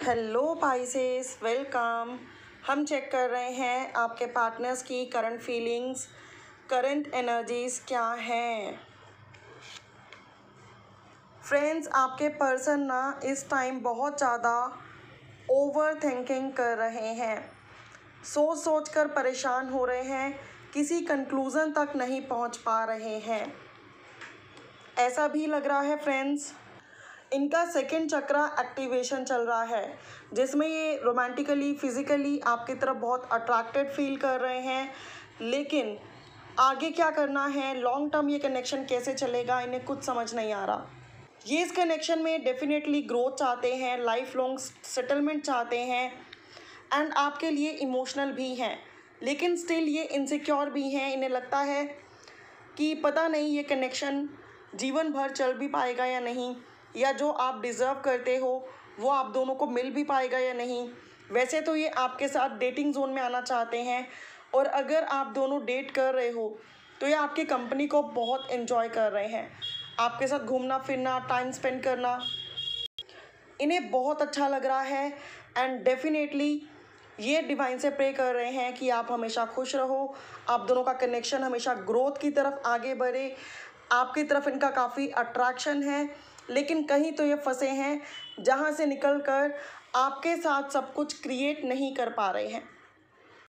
Hello Pisces, welcome. हम check कर रहे हैं आपके पार्टनर्स की करंट फीलिंग्स, करंट एनर्जीज क्या हैं। फ्रेंड्स, आपके पर्सन ना इस टाइम बहुत ज़्यादा ओवर थिंकिंग कर रहे हैं, सोच सोच कर परेशान हो रहे हैं, किसी कंक्लूज़न तक नहीं पहुंच पा रहे हैं। ऐसा भी लग रहा है फ्रेंड्स, इनका सेकंड चक्रा एक्टिवेशन चल रहा है, जिसमें ये रोमांटिकली फिज़िकली आपकी तरफ बहुत अट्रैक्टेड फील कर रहे हैं। लेकिन आगे क्या करना है, लॉन्ग टर्म ये कनेक्शन कैसे चलेगा, इन्हें कुछ समझ नहीं आ रहा। ये इस कनेक्शन में डेफिनेटली ग्रोथ चाहते हैं, लाइफ लॉन्ग सेटलमेंट चाहते हैं एंड आपके लिए इमोशनल भी हैं, लेकिन स्टिल ये इनसिक्योर भी हैं। इन्हें लगता है कि पता नहीं ये कनेक्शन जीवन भर चल भी पाएगा या नहीं, या जो आप डिज़र्व करते हो वो आप दोनों को मिल भी पाएगा या नहीं। वैसे तो ये आपके साथ डेटिंग जोन में आना चाहते हैं, और अगर आप दोनों डेट कर रहे हो तो ये आपकी कंपनी को बहुत एंजॉय कर रहे हैं। आपके साथ घूमना फिरना, टाइम स्पेंड करना इन्हें बहुत अच्छा लग रहा है एंड डेफिनेटली ये डिवाइन से प्रे कर रहे हैं कि आप हमेशा खुश रहो, आप दोनों का कनेक्शन हमेशा ग्रोथ की तरफ आगे बढ़े। आपकी तरफ इनका काफ़ी अट्रैक्शन है, लेकिन कहीं तो ये फंसे हैं जहाँ से निकल कर आपके साथ सब कुछ क्रिएट नहीं कर पा रहे हैं।